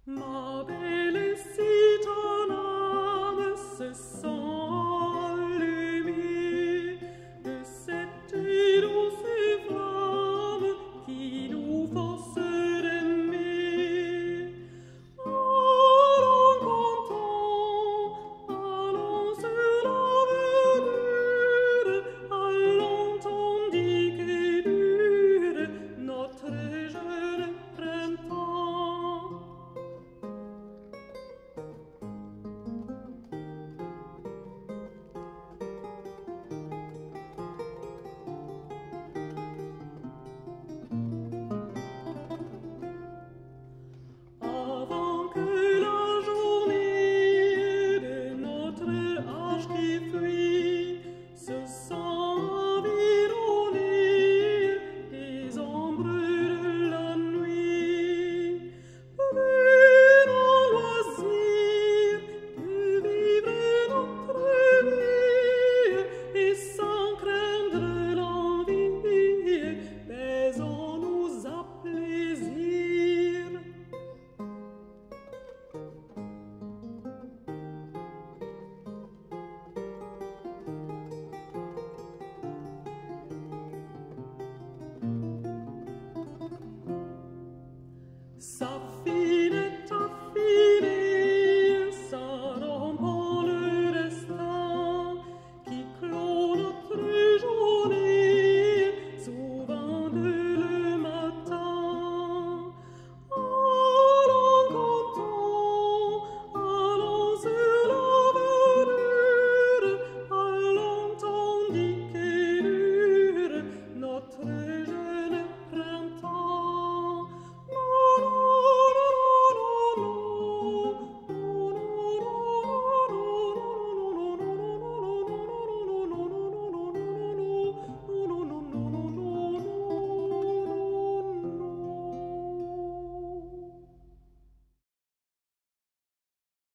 Ma belle, si ton âme se sent allumée de cette douce flamme qui nous force d'aimer, allons contents, allons sur l'aventure, allons tandis que dure notre jeune printemps. Avant que la journée de notre âge qui fuit se sent environnée des ombres de la nuit, devenons loisir de vivre notre vie et sans craindre l'envie, baisons-nous à plaisir. Sa fille